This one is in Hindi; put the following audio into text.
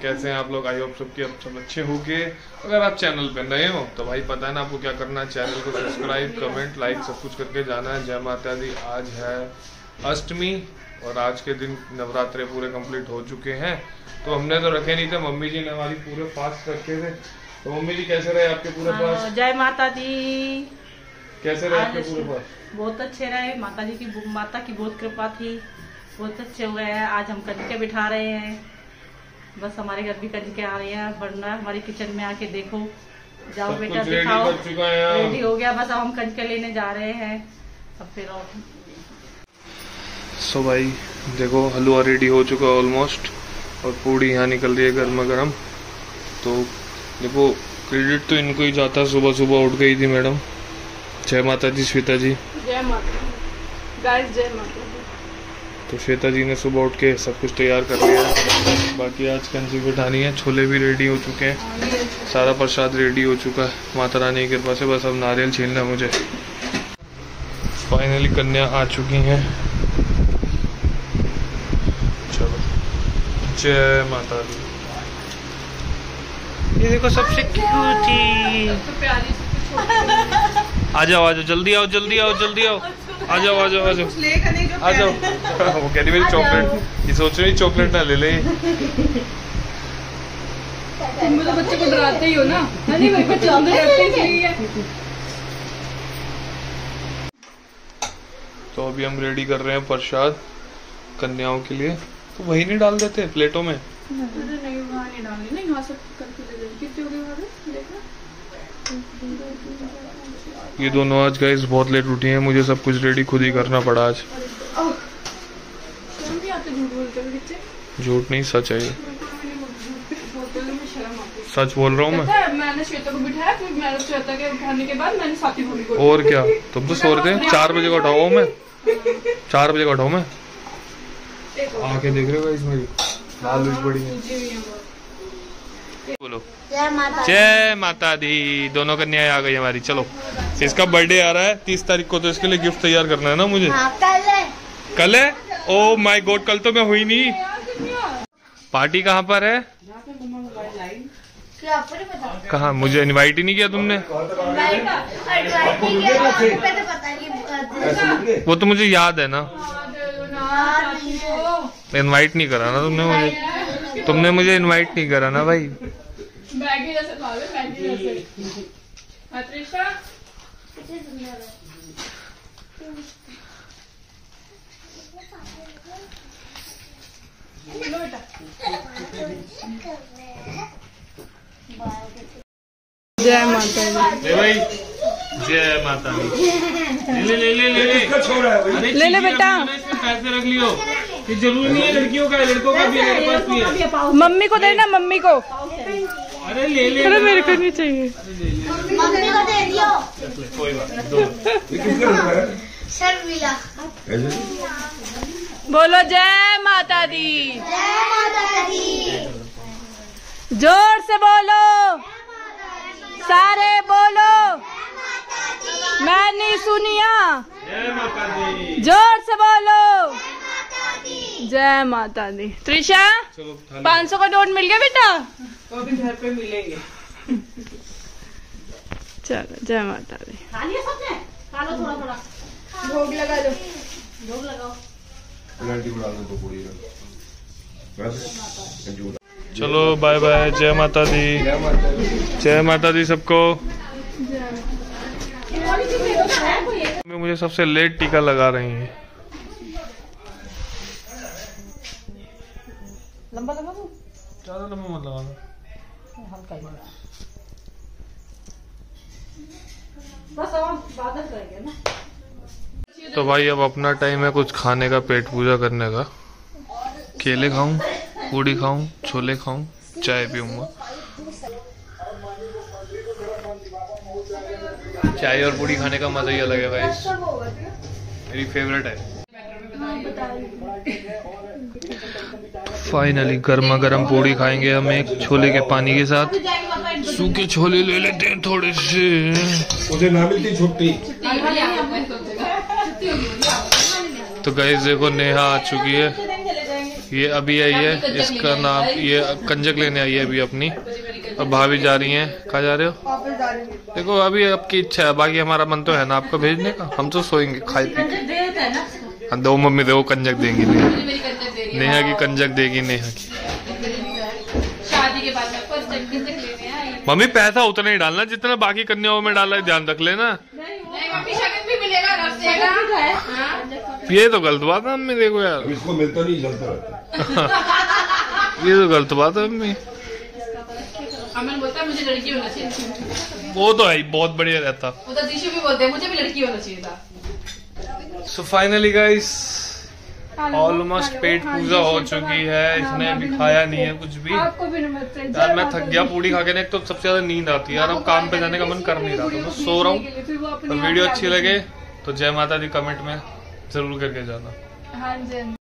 कैसे हैं आप लोग? आई होप सबके आप सब अच्छे होंगे। अगर आप चैनल पे नए हो तो भाई पता है ना आपको क्या करना है, चैनल को सब्सक्राइब, कमेंट, लाइक सब कुछ करके जाना है। जय माता दी। आज है अष्टमी और आज के दिन नवरात्रे पूरे कंप्लीट हो चुके हैं। तो हमने तो रखे नहीं थे, मम्मी जी ने हमारी पूरे फास्ट रखे थे। तो मम्मी जी कैसे रहे आपके पूरे फास्ट? जय माता दी। कैसे रहे आपके पूरे फास्ट? बहुत अच्छे रहे, माता जी की माता की बहुत कृपा थी, बहुत अच्छे हुए हैं। आज हम कंजके बिठा रहे हैं, बस हमारे घर भी कंजके आ रहे हैं, वरना हमारी किचन में आके देखो। जाओ बेटा दिखाओ, रेडी हो गया, बस अब हम कंजके लेने जा रहे हैं। अब फिर सो भाई देखो हलवा रेडी हो चुका है ऑलमोस्ट, और पूड़ी यहाँ निकल रही है गर्मा गर्म। तो देखो क्रेडिट तो इनको ही जाता है, सुबह सुबह उठ गई थी मैडम। जय माता जी श्वेता जी। जय माता गाइस, जय माता। तो श्वेता जी ने सुबह उठ के सब कुछ तैयार कर लिया है। बाकी आज कंजी बिठानी है, छोले भी रेडी हो चुके हैं, सारा प्रसाद रेडी हो चुका है माता रानी की कृपा से। बस अब नारियल छीलना है मुझे। फाइनली कन्या आ चुकी हैं। चलो जय माता दी। ये देखो सबसे क्यूट थी। आ जाओ जल्दी आओ जल्दी आओ जल्दी आओ, आ जाओ आ जाओ आ जाओ आ जाओ। वो कह रही मेरी चॉकलेट, ये सोच रही चॉकलेट ना ले ले। तुम तो बच्चे को डराते ही हो ना, नहीं मेरे को चॉकलेट चाहिए। तो अभी हम रेडी कर रहे हैं प्रसाद कन्याओं के लिए। तो वही नहीं डाल देते प्लेटों में? नहीं वहाँ नहीं डालनी, नहीं यहाँ से करके ले लेंगे। कितने हो गए वहाँ पे देखना। ये दोनों आज गाइस बहुत लेट उठी हैं, मुझे सब कुछ रेडी खुद ही करना पड़ा आज। झूठ नहीं सच है, सच बोल रहा हूँ मैं। मैंने श्वेता को बिठाया, फिर मैंने श्वेता के उठाने के बाद मैंने साथी भाभी को। और क्या, तुम तो सो रहे थे। 4 बजे का उठाओ मैं, 4 बजे का उठाओ मैं। आके देख रहे हो गाइस मेरी लाल बड़ी है। बोलो जय माता दी। दोनों कन्याएं आ गई हमारी। चलो इसका बर्थडे आ रहा है 30 तारीख को, तो इसके लिए गिफ्ट तैयार करना है ना मुझे। कल है? ओ माय गॉड, कल तो मैं हुई नहीं। पार्टी कहाँ पर है? कहाँ? मुझे इनवाइट ही नहीं किया तुमने। वो तो मुझे याद है ना, इनवाइट नहीं करा ना तुमने मुझे। तुमने मुझे इनवाइट नहीं करा ना भाई। मैगी जैसे खा ले, मैगी जैसे। अत्रिशा जय माता दी। ले भाई जय माता दी। ले ले ले ले ले ले ले बेटा, पैसे रख लियो। ये जरूरी नहीं है लड़कियों का, लड़कों का भी है, मेरे पास भी है। मम्मी को देना, मम्मी को। अरे ले ले, अरे मेरे को नहीं चाहिए। मम्मी को दे दियो। कोई बात नहीं। शर्मिला बोलो जय माता दी। जय माता दी। जोर से बोलो, सारे बोलो, मैंने सुनिया। जय माता दी। जोर से बोलो जय माता दी। त्रिशा 500 का नोट मिल गया बेटा? तो भी घर पे मिलेंगे। चलो जय माता दी। खा लिया सबने? खा लो थोड़ा थोड़ा। भोग लगा दो, भोग लगाओ। चलो बाय बाय। जय माता दी। जय माता दी सबको। मुझे सबसे लेट टीका लगा रही है। लंबा लगा दो, ज्यादा लंबा मत लगाना, हल्का ही। बस अब बादल करेंगे ना। तो भाई अब अपना टाइम है कुछ खाने का, पेट पूजा करने का। केले खाऊं, पूड़ी खाऊं, छोले खाऊं, चाय पीऊंगा। चाय और पूड़ी खाने का मजा ही अलग है भाई, मेरी फेवरेट है। फाइनली गर्मा गर्म पूड़ी खाएंगे हम एक छोले के पानी के साथ। सूखे छोले ले लेते हैं थोड़े से। मुझे ना मिलती छुट्टी। तो गाइस देखो नेहा आ चुकी है, ये अभी आई है, इसका नाम ये कंजक लेने आई है अभी अपनी। और भाभी जा रही हैं, कहाँ जा रहे हो? देखो अभी आपकी इच्छा है, बाकी हमारा मन तो है ना आपको भेजने का। हम तो सोएंगे खाए पी के। हाँ दो मम्मी दो कंजक देंगी, नेहा की कंजक देगी, नेहा की। शादी के बाद में फर्स्ट टाइम कंजक लेने आई। मम्मी पैसा उतना ही डालना जितना बाकी कन्याओं में डाला है, ध्यान रख लेना। ये तो गलत बात है मम्मी, देखो यार इसको मिलता नहीं, चलता रहता। ये तो गलत बात है मम्मी। अमन बोलता है मुझे लड़की होना चाहिए। वो तो है ही, बहुत बढ़िया रहता। वो तो दिशु भी बोलते हैं मुझे भी लड़की होना चाहिए था। सो फाइनली गाइस ऑलमोस्ट पेट पूजा हो चुकी है। इसने अभी खाया नहीं है कुछ भी। यार मैं थक गया पूरी खा के। एक तो सबसे ज्यादा नींद आती है यार, अब काम पे जाने का मन कर नहीं रहा, तो मैं सो रहा हूँ। तो वीडियो अच्छी लगे तो जय माता दी कमेंट में जरूर करके जाना।